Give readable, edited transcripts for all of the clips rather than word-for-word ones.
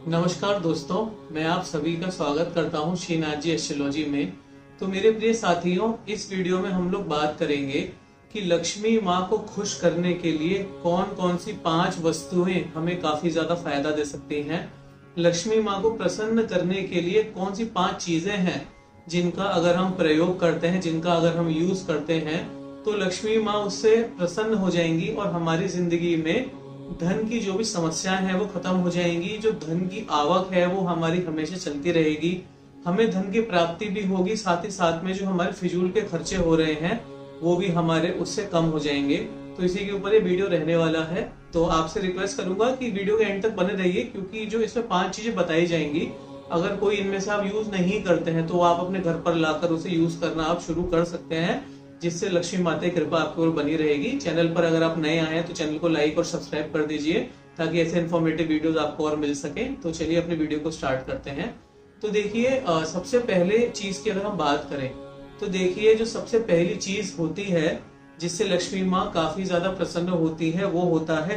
नमस्कार दोस्तों, मैं आप सभी का स्वागत करता हूं श्रीनाथ जी एस्ट्रोलॉजी में। तो मेरे प्रिय साथियों, इस वीडियो में हम लोग बात करेंगे कि लक्ष्मी माँ को खुश करने के लिए कौन कौन सी 5 वस्तुएं हमें काफी ज्यादा फायदा दे सकती हैं। लक्ष्मी माँ को प्रसन्न करने के लिए कौन सी 5 चीजें हैं जिनका अगर हम प्रयोग करते हैं, जिनका अगर हम यूज करते हैं तो लक्ष्मी माँ उससे प्रसन्न हो जाएंगी और हमारी जिंदगी में धन की जो भी समस्याएं हैं वो खत्म हो जाएंगी। जो धन की आवक है वो हमारी हमेशा चलती रहेगी, हमें धन की प्राप्ति भी होगी, साथ ही साथ में जो हमारे फिजूल के खर्चे हो रहे हैं वो भी हमारे उससे कम हो जाएंगे। तो इसी के ऊपर ये वीडियो रहने वाला है। तो आपसे रिक्वेस्ट करूंगा कि वीडियो के एंड तक बने रहिए, क्योंकि जो इसमें 5 चीजें बताई जाएंगी, अगर कोई इनमें से आप यूज नहीं करते हैं तो आप अपने घर पर लाकर उसे यूज करना आप शुरू कर सकते हैं, जिससे लक्ष्मी माता की कृपा आपके ऊपर बनी रहेगी। चैनल पर अगर आप नए आए हैं तो चैनल को लाइक और सब्सक्राइब कर दीजिए, ताकि ऐसे इन्फॉर्मेटिव वीडियोस आपको और मिल सके। तो चलिए अपने वीडियो को स्टार्ट करते हैं। तो देखिए, सबसे पहले चीज की अगर हम बात करें तो देखिए, जो सबसे पहली चीज होती है जिससे लक्ष्मी माँ काफी ज्यादा प्रसन्न होती है वो होता है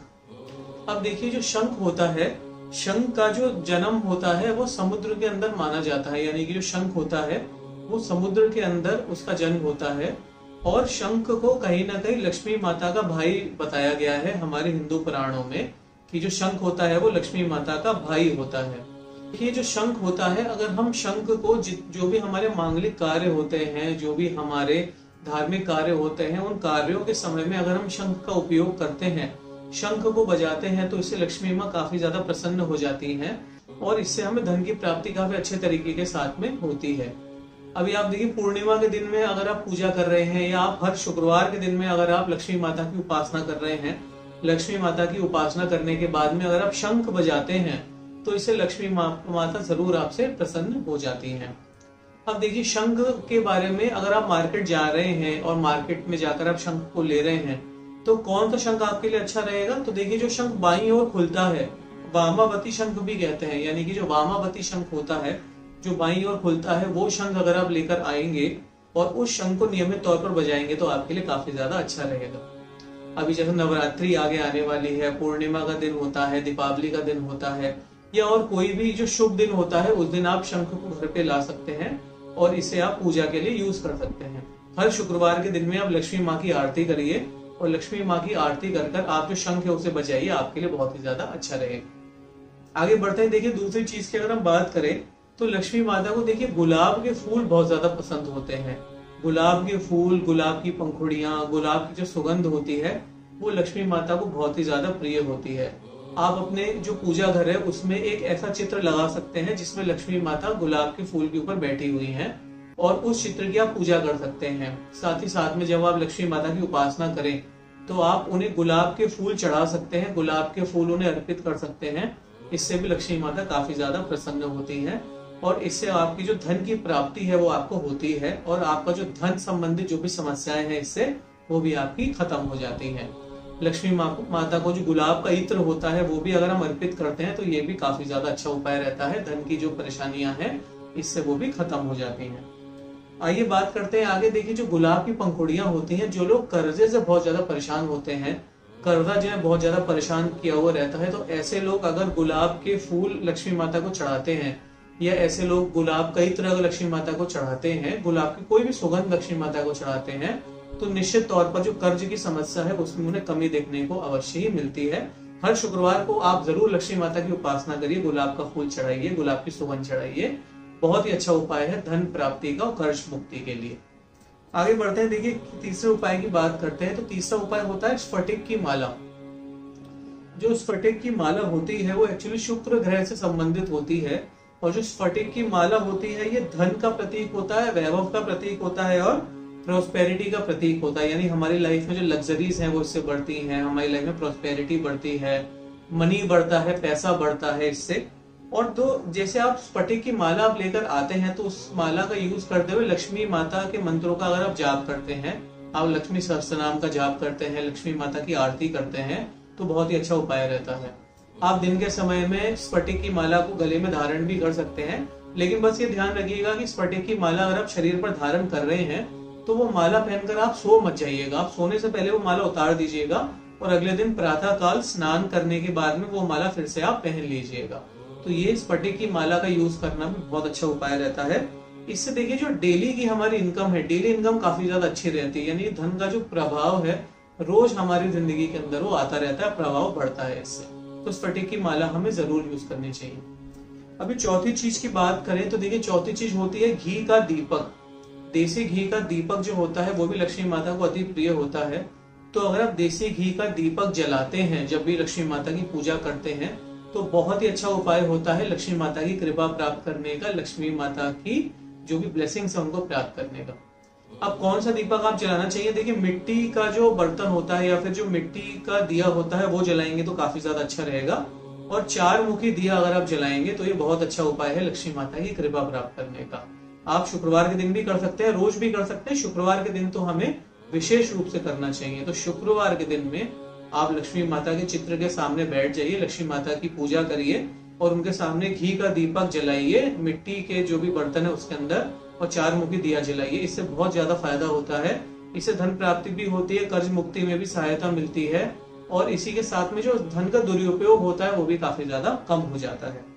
शंख। अब देखिए, जो शंख होता है, शंख का जो जन्म होता है वो समुद्र के अंदर माना जाता है। यानी कि जो शंख होता है वो समुद्र के अंदर उसका जन्म होता है। और शंख को कहीं ना कहीं लक्ष्मी माता का भाई बताया गया है हमारे हिंदू पुराणों में, कि जो शंख होता है वो लक्ष्मी माता का भाई होता है। ये जो शंख होता है, अगर हम शंख को जो भी हमारे मांगलिक कार्य होते हैं, जो भी हमारे धार्मिक कार्य होते हैं, उन कार्यों के समय में अगर हम शंख का उपयोग करते हैं, शंख को बजाते हैं, तो इससे लक्ष्मी माँ काफी ज्यादा प्रसन्न हो जाती हैं और इससे हमें धन की प्राप्ति काफी अच्छे तरीके के साथ में होती है। अभी आप देखिए, पूर्णिमा के दिन में अगर आप पूजा कर रहे हैं, या आप हर शुक्रवार के दिन में अगर आप लक्ष्मी माता की उपासना कर रहे हैं, लक्ष्मी माता की उपासना करने के बाद में अगर आप शंख बजाते हैं तो इससे लक्ष्मी माता जरूर आपसे प्रसन्न हो जाती हैं। अब देखिए, शंख के बारे में अगर आप मार्केट जा रहे हैं और मार्केट में जाकर आप शंख को ले रहे हैं तो कौन सा शंख आपके लिए अच्छा रहेगा। तो देखिए, जो शंख बाईं ओर खुलता है, वामावती शंख भी कहते हैं, यानी कि जो वामावती शंख होता है, जो बाईं ओर खुलता है, वो शंख अगर आप लेकर आएंगे और उस शंख को नियमित तौर पर बजाएंगे तो आपके लिए काफी ज्यादा अच्छा रहेगा। अभी जैसे नवरात्रि आगे आने वाली है, पूर्णिमा का दिन होता है, दीपावली का दिन होता है, या और कोई भी जो शुभ दिन होता है, उस दिन आप शंख को घर पे ला सकते हैं और इसे आप पूजा के लिए यूज कर सकते हैं। हर शुक्रवार के दिन में आप लक्ष्मी माँ की आरती करिए और लक्ष्मी माँ की आरती कर आप जो शंख है उसे बजाइए, आपके लिए बहुत ही ज्यादा अच्छा रहेगा। आगे बढ़ते हैं। देखिए, दूसरी चीज की अगर हम बात करें तो लक्ष्मी माता को देखिए गुलाब के फूल बहुत ज्यादा पसंद होते हैं। गुलाब के फूल, गुलाब की पंखुड़ियां, गुलाब की जो सुगंध होती है वो लक्ष्मी माता को बहुत ही ज्यादा प्रिय होती है। आप अपने जो पूजा घर है उसमें एक ऐसा चित्र लगा सकते हैं जिसमें लक्ष्मी माता गुलाब के फूल के ऊपर बैठी हुई हैं और उस चित्र की आप पूजा कर सकते हैं। साथ ही साथ में जब आप लक्ष्मी माता की उपासना करें तो आप उन्हें गुलाब के फूल चढ़ा सकते हैं, गुलाब के फूल उन्हें अर्पित कर सकते हैं। इससे भी लक्ष्मी माता काफी ज्यादा प्रसन्न होती है और इससे आपकी जो धन की प्राप्ति है वो आपको होती है और आपका जो धन संबंधित जो भी समस्याएं हैं इससे वो भी आपकी खत्म हो जाती हैं। लक्ष्मी माता को जो गुलाब का इत्र होता है वो भी अगर हम अर्पित करते हैं तो ये भी काफी ज्यादा अच्छा उपाय रहता है। धन की जो परेशानियां हैं इससे वो भी खत्म हो जाती हैं। आइए बात करते हैं आगे। देखिए, जो गुलाब की पंखुड़ियां होती हैं, जो लोग कर्जे से बहुत ज्यादा परेशान होते हैं, कर्जा जो है बहुत ज्यादा परेशान किया हुआ रहता है, तो ऐसे लोग अगर गुलाब के फूल लक्ष्मी माता को चढ़ाते हैं, या ऐसे लोग गुलाब का इत्र अगर लक्ष्मी माता को चढ़ाते हैं, गुलाब की कोई भी सुगंध लक्ष्मी माता को चढ़ाते हैं, तो निश्चित तौर पर जो कर्ज की समस्या है उसमें उन्हें कमी देखने को अवश्य ही मिलती है। हर शुक्रवार को आप जरूर लक्ष्मी माता की उपासना करिए, गुलाब का फूल चढ़ाइए, गुलाब की सुगंध चढ़ाइए। बहुत ही अच्छा उपाय है धन प्राप्ति का और कर्ज मुक्ति के लिए। आगे बढ़ते हैं। देखिए, तीसरे उपाय की बात करते हैं। तो तीसरा उपाय होता है स्फटिक की माला। जो स्फटिक की माला होती है वो एक्चुअली शुक्र ग्रह से संबंधित होती है और जो स्फटिक की माला होती है ये धन का प्रतीक होता है, वैभव का प्रतीक होता है और प्रोस्पेरिटी का प्रतीक होता है। यानी हमारी लाइफ में जो लग्जरीज हैं वो इससे बढ़ती हैं, हमारी लाइफ में प्रोस्पेरिटी बढ़ती है, मनी बढ़ता है, पैसा बढ़ता है इससे। और तो जैसे आप स्फटिक की माला आप लेकर आते हैं तो उस माला का यूज करते हुए लक्ष्मी माता के मंत्रों का अगर आप जाप करते हैं, आप लक्ष्मी सहस्त्रनाम का जाप करते हैं, लक्ष्मी माता की आरती करते हैं, तो बहुत ही अच्छा उपाय रहता है। आप दिन के समय में स्फटिक की माला को गले में धारण भी कर सकते हैं, लेकिन बस ये ध्यान रखिएगा कि स्फटिक की माला अगर आप शरीर पर धारण कर रहे हैं तो वो माला पहनकर आप सो मत जाइएगा। आप सोने से पहले वो माला उतार दीजिएगा और अगले दिन प्रातः काल स्नान करने के बाद में वो माला फिर से आप पहन लीजिएगा। तो ये स्फटिक की माला का यूज करना भी बहुत अच्छा उपाय रहता है। इससे देखिए जो डेली की हमारी इनकम है, डेली इनकम काफी ज्यादा अच्छी रहती है, यानी धन का जो प्रभाव है रोज हमारी जिंदगी के अंदर वो आता रहता है, प्रभाव बढ़ता है इससे। तो स्फटिक की माला हमें जरूर यूज करनी चाहिए। अभी चौथी चीज की बात करें तो देखिए चौथी चीज होती है घी का दीपक। देसी घी का दीपक जो होता है वो भी लक्ष्मी माता को अति प्रिय होता है। तो अगर आप देसी घी का दीपक जलाते हैं जब भी लक्ष्मी माता की पूजा करते हैं तो बहुत ही अच्छा उपाय होता है लक्ष्मी माता की कृपा प्राप्त करने का, लक्ष्मी माता की जो भी ब्लेसिंग्स है उनको प्राप्त करने का। अब कौन सा दीपक आप जलाना चाहिए, देखिए मिट्टी का जो बर्तन होता है या फिर जो मिट्टी का दिया होता है वो जलाएंगे तो काफी ज्यादा अच्छा रहेगा। और 4 मुखी दिया अगर आप जलाएंगे तो ये बहुत अच्छा उपाय है लक्ष्मी माता की कृपा प्राप्त करने का। आप शुक्रवार के दिन भी कर सकते हैं, रोज भी कर सकते हैं। शुक्रवार के दिन तो हमें विशेष रूप से करना चाहिए। तो शुक्रवार के दिन में आप लक्ष्मी माता के चित्र के सामने बैठ जाइए, लक्ष्मी माता की पूजा करिए और उनके सामने घी का दीपक जलाइए, मिट्टी के जो भी बर्तन है उसके अंदर, और 4 मुखी दिया जलाइए। इससे बहुत ज्यादा फायदा होता है। इससे धन प्राप्ति भी होती है, कर्ज मुक्ति में भी सहायता मिलती है और इसी के साथ में जो धन का दुरुपयोग होता है वो भी काफी ज्यादा कम हो जाता है।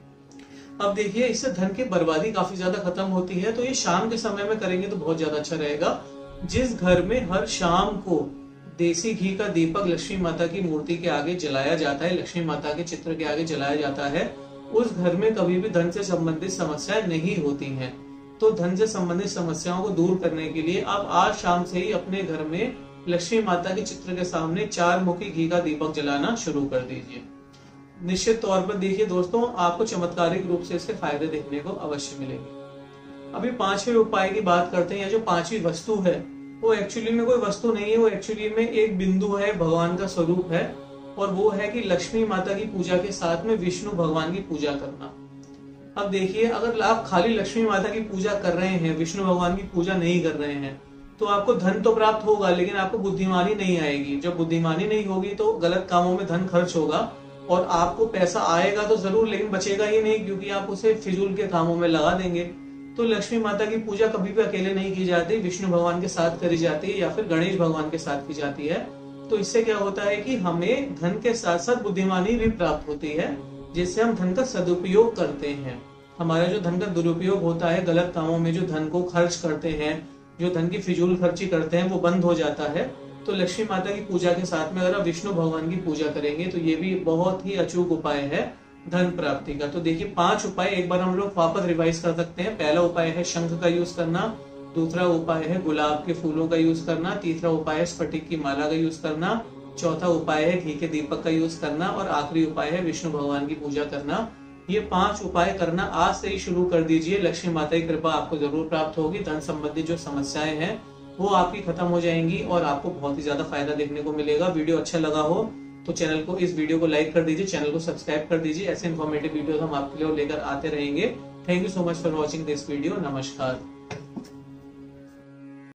अब देखिए इससे धन की बर्बादी काफी ज्यादा खत्म होती है। तो ये शाम के समय में करेंगे तो बहुत ज्यादा अच्छा रहेगा। जिस घर में हर शाम को देसी घी का दीपक लक्ष्मी माता की मूर्ति के आगे जलाया जाता है, लक्ष्मी माता के चित्र के आगे जलाया जाता है, उस घर में कभी भी धन से संबंधित समस्याएं नहीं होती हैं। तो धन से संबंधित समस्याओं को दूर करने के लिए आप आज शाम से ही अपने घर में लक्ष्मी माता के चित्र के सामने 4 मुखी घी का दीपक जलाना शुरू कर दीजिए। निश्चित तौर पर देखिए दोस्तों आपको चमत्कारिक रूप से इसके फायदे देखने को अवश्य मिलेंगे। अभी 5वें उपाय की बात करते हैं। या जो 5वीं वस्तु है वो एक्चुअली में कोई वस्तु नहीं है, वो एक्चुअली में एक बिंदु है, भगवान का स्वरूप है, और वो है कि लक्ष्मी माता की पूजा के साथ में विष्णु भगवान की पूजा करना। अब देखिए अगर आप खाली लक्ष्मी माता की पूजा कर रहे हैं, विष्णु भगवान की पूजा नहीं कर रहे हैं, तो आपको धन तो प्राप्त होगा लेकिन आपको बुद्धिमानी नहीं आएगी। जब बुद्धिमानी नहीं होगी तो गलत कामों में धन खर्च होगा और आपको पैसा आएगा तो जरूर लेकिन बचेगा ही नहीं, क्योंकि आप उसे फिजूल के कामों में लगा देंगे। तो लक्ष्मी माता की पूजा कभी भी अकेले नहीं की जाती, विष्णु भगवान के साथ करी जाती है या फिर गणेश भगवान के साथ की जाती है। तो इससे क्या होता है कि हमें धन के साथ साथ बुद्धिमानी भी प्राप्त होती है, जिससे हम धन का सदुपयोग करते हैं। हमारा जो धन का दुरुपयोग होता है, गलत कामों में जो धन को खर्च करते हैं, जो धन की फिजूल खर्ची करते हैं, वो बंद हो जाता है। तो लक्ष्मी माता की पूजा के साथ में अगर आप विष्णु भगवान की पूजा करेंगे तो ये भी बहुत ही अचूक उपाय है धन प्राप्ति का। तो देखिए 5 उपाय एक बार हम लोग वापस रिवाइज कर सकते हैं। पहला उपाय है शंख का यूज करना, दूसरा उपाय है गुलाब के फूलों का यूज करना, तीसरा उपाय है स्फटिक की माला का यूज करना, चौथा उपाय है घी के दीपक का यूज करना, और आखिरी उपाय है विष्णु भगवान की पूजा करना। ये 5 उपाय करना आज से ही शुरू कर दीजिए। लक्ष्मी माता की कृपा आपको जरूर प्राप्त होगी। धन संबंधी जो समस्याएं हैं वो आपकी खत्म हो जाएंगी और आपको बहुत ही ज्यादा फायदा देखने को मिलेगा। वीडियो अच्छा लगा हो तो इस वीडियो को लाइक कर दीजिए, चैनल को सब्सक्राइब कर दीजिए। ऐसे इन्फॉर्मेटिव वीडियोस हम आपके लिए लेकर आते रहेंगे। Thank you so much for watching this video. नमस्कार।